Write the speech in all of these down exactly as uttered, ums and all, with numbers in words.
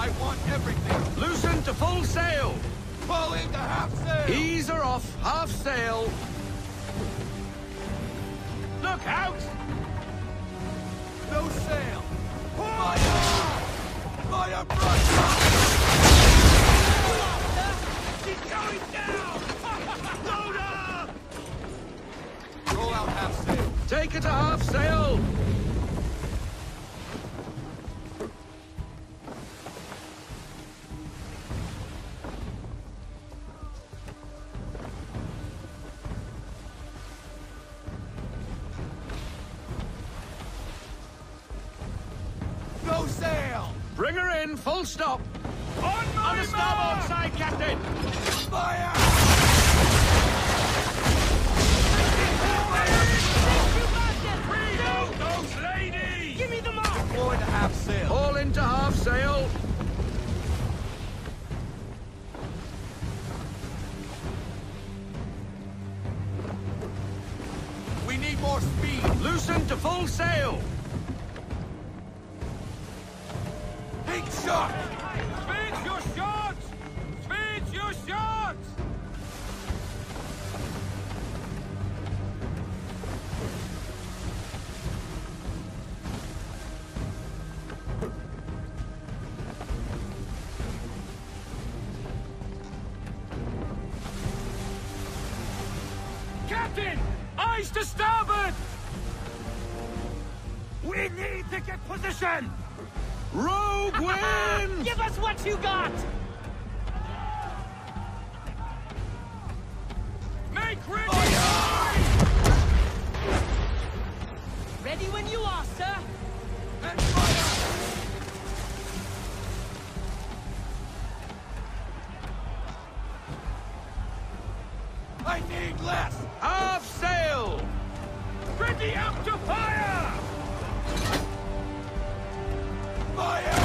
I want everything. Loosen to full sail. Pull into half sail. Ease her off, half sail. Look out! No sail. Fire! Fire front! She's going down! Load up! Roll out half sail. Take her to half sail. No sail! Bring her in, full stop. On my On the starboard side, Captain. Fire! Those ladies! Give me the mark! Deploy to half sail. All into half sail. We need more speed. Loosen to full sail. Big shot! Speed your shots! Speed your shots! Captain! Eyes to starboard! We need to get position! Rogue wins! Give us what you got! Make ready! Ready when you are, sir! And fire! I need less! Half sail! Ready up to fire! Fire!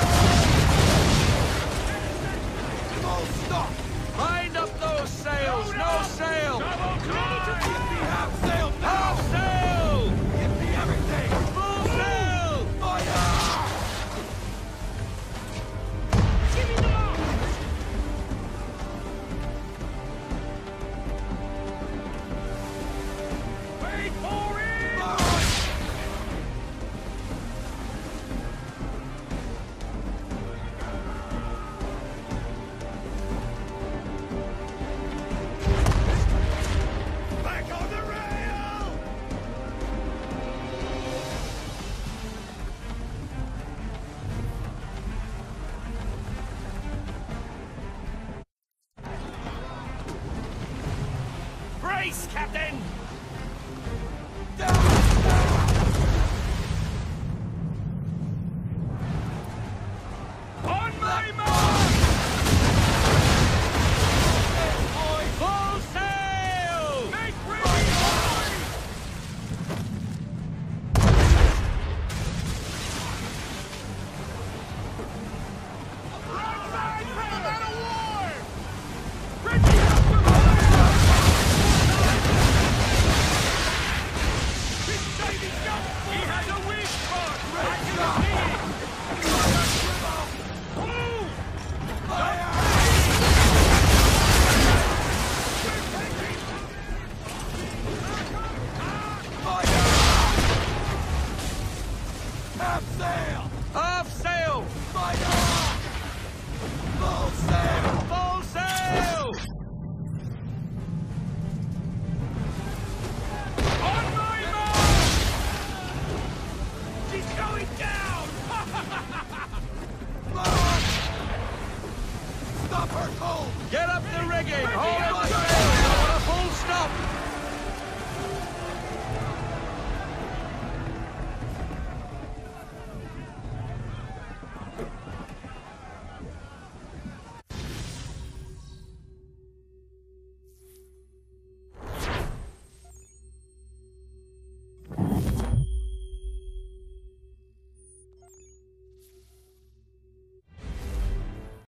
Full stop! Mind up those sails! No sail! Give me half sail now! Half sail! Give me everything! Full sail! Fire! Give me the mark! Wait for it! Fire! Back on the rail! Brace, Captain! On my mark! Full sail! Make ready! Broadside for the man of war! Ready up to fire! He's saving shot! He has a weak spot! I can see it! Move! Half sail! Half sail! Fire! Full sail! Full sail! On my mark! She's going down! Mark! Stop her cold! Get up the rigging! Hold up sail! I want a full stop!